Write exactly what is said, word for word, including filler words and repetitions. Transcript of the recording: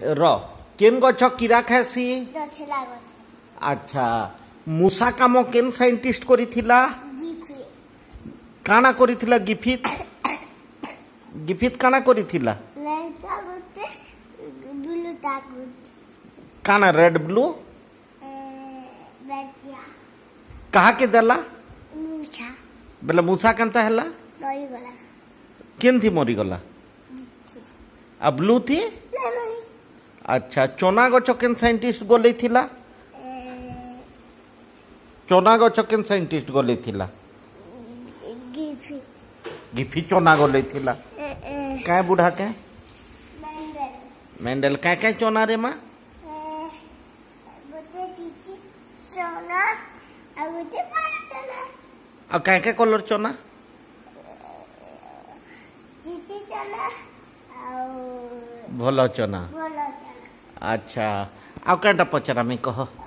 र केन गछ कीड़ा खासी अच्छा मूसा काम केन साइंटिस्ट करिथिला काना करिथिला गिफित गिफित काना करिथिला काना रेड ब्लू कहा के देला बेला मूसा केनता हैला केन थी मरी गला आ ब्लू थी अच्छा चोना गछ केन साइंटिस्ट गोले थिला चोना गछ केन साइंटिस्ट गोले थिला गिफी चोना गोले थिला काय बुढ़ा के मेंडल काय काय चोना रे मां आ काय काय कलर चोना भल चना अच्छा आ कटा पचरा मैं कह